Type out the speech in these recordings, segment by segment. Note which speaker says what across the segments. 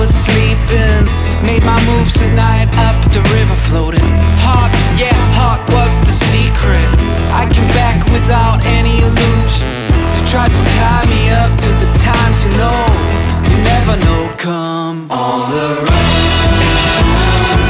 Speaker 1: was sleeping, made my moves at night up the river floating. Heart, yeah, heart was the secret. I came back without any illusions. You tried to tie me up to the times you know, you never know. Come on the run.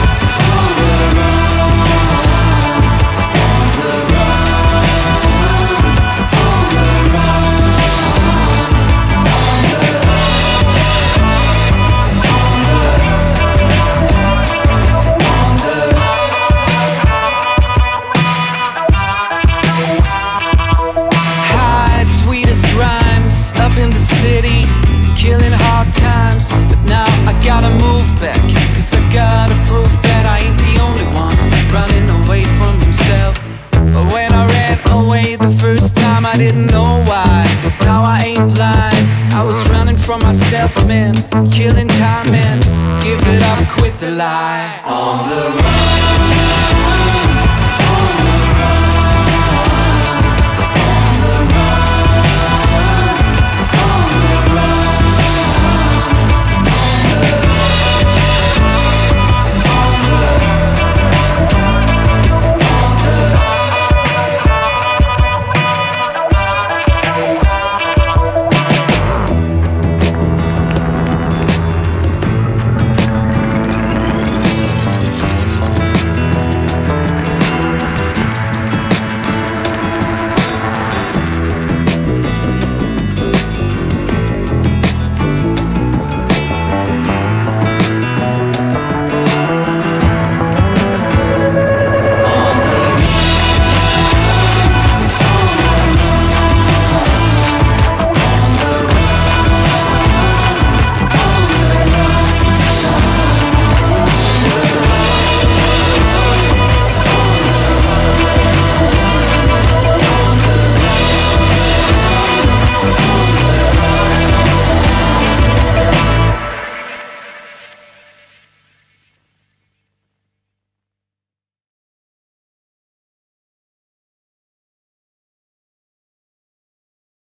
Speaker 1: In the city, killing hard times, but now I gotta move back, cause I gotta prove that I ain't the only one running away from himself. But when I ran away the first time, I didn't know why. Now I ain't blind, I was running from myself, man. Killing time, man. Give it up, quit the lie. On the run.